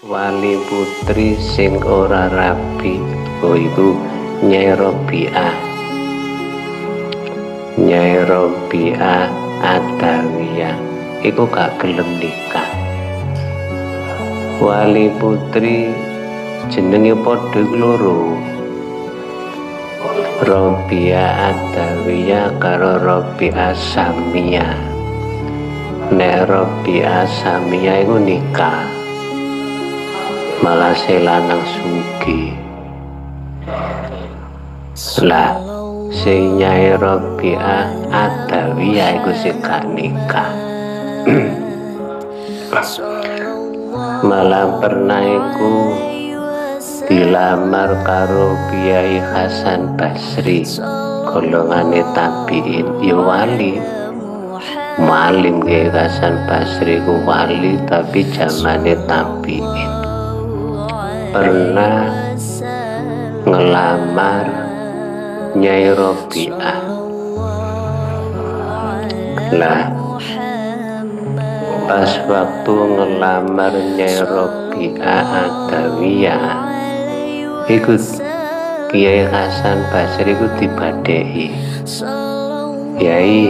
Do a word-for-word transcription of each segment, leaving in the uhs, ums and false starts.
Wali putri sing ora rabi oh iku Nyai Robiah Nyai Robiah Adawiyah iku gak gelem nikah. Wali putri jenenge padha loro, Robiah Adawiyah karo Robiah Samiyah. Nek Robiah Samiyah iku nikah malah selanang sugih. Lah sing Nyai Robiah Adawiyah iku sing gak nikah. Malah pernah iku dilamar karo Kiai Hasan Basri, golongane tabiin, ya wali mualim. Kiai Hasan Basri ku wali tapi zamane tabiin. Pernah ngelamar Nyai Robiah. Lah pas waktu ngelamar Nyai Robiah Adawiyah iku Kiai Hasan Basri iku dibadhehi, Yai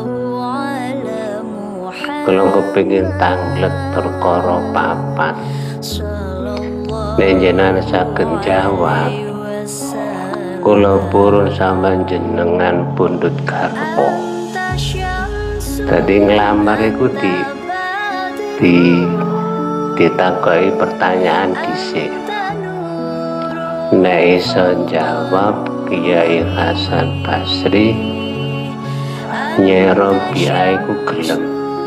kalau kepingin tanglet perkara papat nenjenan saged jawab, kula purun sampean jenengan pundhut garwa. Dadi nglamar iku di di ditakoki pertanyaan dhisik. Nek iso jawab Kiai Hasan Basri, Nyai Robiah iku gelem.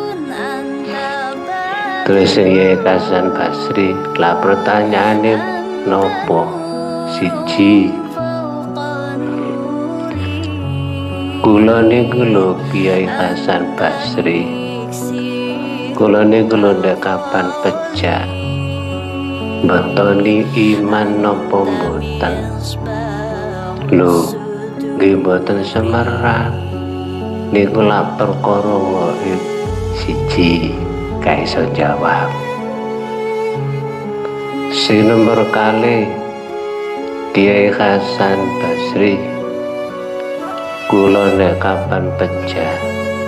Terus Kiai Hasan Basri, lah pertanyaane nopo? Siji, kula niku lho Kiai Hasan Basri, kula niku lho ndek kapan pejak mbetoni iman nopo mboten? Lho nggih mboten semerap niku lak perkara wae. Siji gak iso jawab. Sing nomor kali Kiai Hasan Basri, kula nek kapan pejah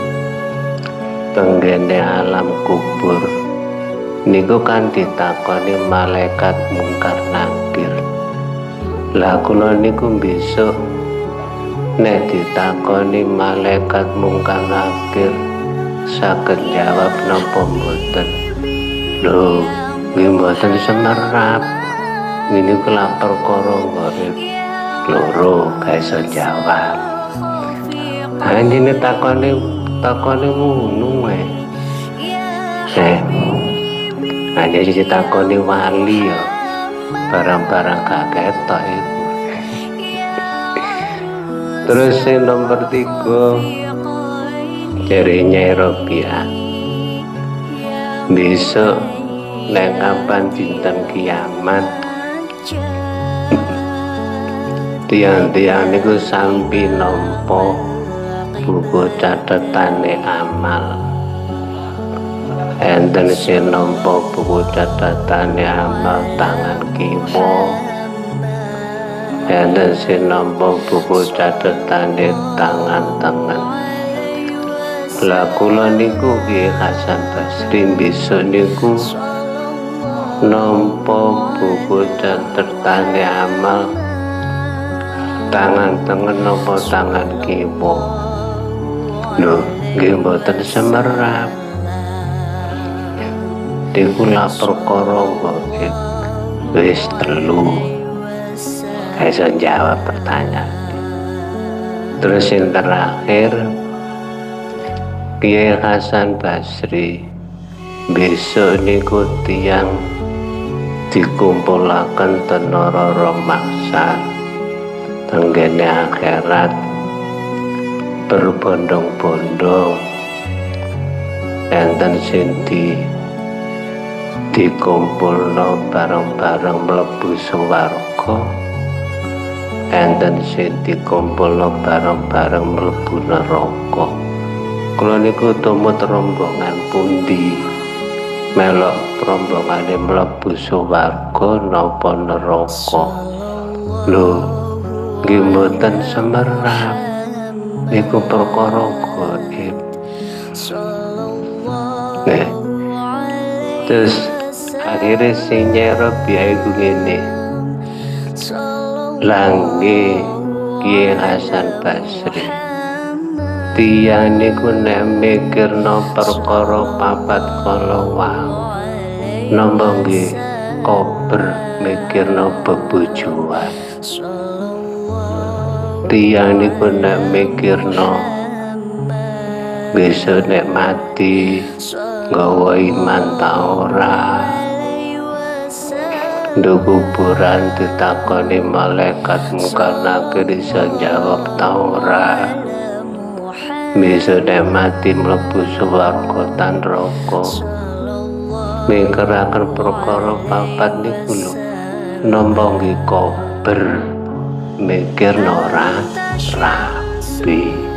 tenggene alam kubur niku kan ditakoni malaikat mungkar nakir. Lah kula niku besok nek ditakoni malaikat mungkar nakir saged jawab napa mboten? Lho nggih mboten semerap, ngene ku lak perkara gorep loro gak iso jawab. Anjene takone takone ngono wae. Eh aja siji takone wali ya barang-barang gak ketok iku. Terus yang nomor tiga dari Nyai Robiah, besok nek kapan dinten kiamat tiang-tiang niku sampi nampa buku catetane amal. Enten sing nampa buku catetane amal tangan kiwa, enten sing nampa buku catetane tangan tengen. Lah kula niku Kiai Hasan Basri besok niku nampa buku catetane amal tangan tengen napa tangan kiwa. Lho nggih mboten semerap, niku lak perkara gaib. Wis telu gak iso jawab pertanyaan. Terus yang terakhir Kiai Hasan Basri, besok niku tiang dikumpulaken tenara romaksa tenggene akhirat berbondong-bondong. Enten sing di dikumpulno bareng-bareng mlebu swarga, enten sing dikumpulno bareng-bareng mlebu neraka. Kula niku tumut rombongan pundi melok rombongane mlebu swarga napa neraka. Lho, nggih mboten semerap, niku perkara gaib. Nah, terus akhirnya sing nyerep ya iku ngene, langge Kiai Hasan Basri, tiyang niku nek mikirno perkara papat kala wau, napa nggih kober mikirno bebujuan. Tiyang niku nek mikirno besok nek mati nggawa iman ta ora, nduk kuburan ditakoni malaikat mungkar nakir iso jawab ta ora, besok nek mati mlebu swarga ta neraka. Mikiraken perkara papat niku lho, napa nggih kober mikirno ora rapi.